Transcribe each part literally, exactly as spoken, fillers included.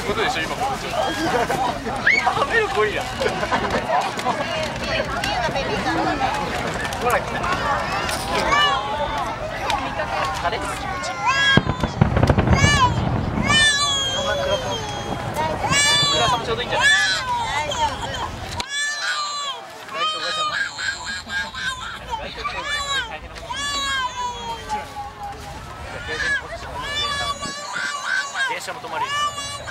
ことでしょ今これ。食べるゴリラ。ほら来た。晴れです気持ちいい。暗さもちょうどいいんじゃない？電車も止まるよ。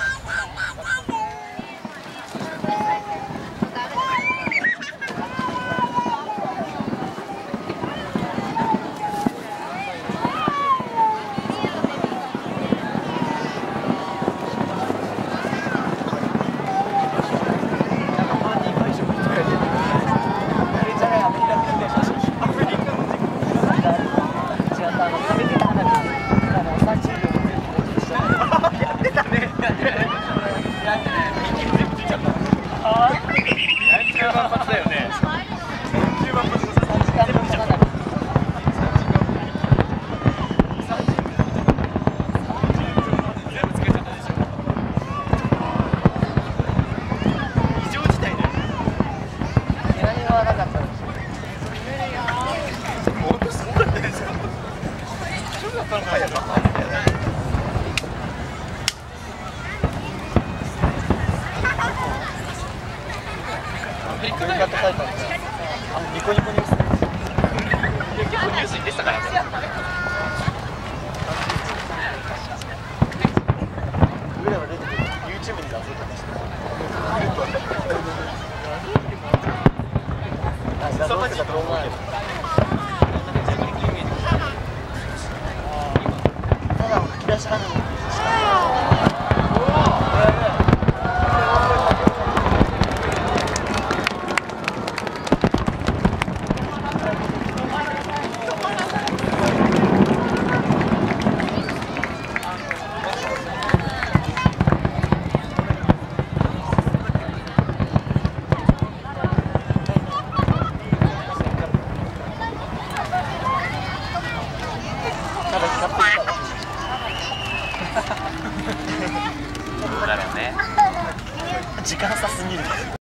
ニコニコニュース。結構ニュースに出てたからね。上では出てくる。YouTube に出そうとして。画像とか動画ある。ただの吹き出し花火。どうだろうね。時間差すぎる。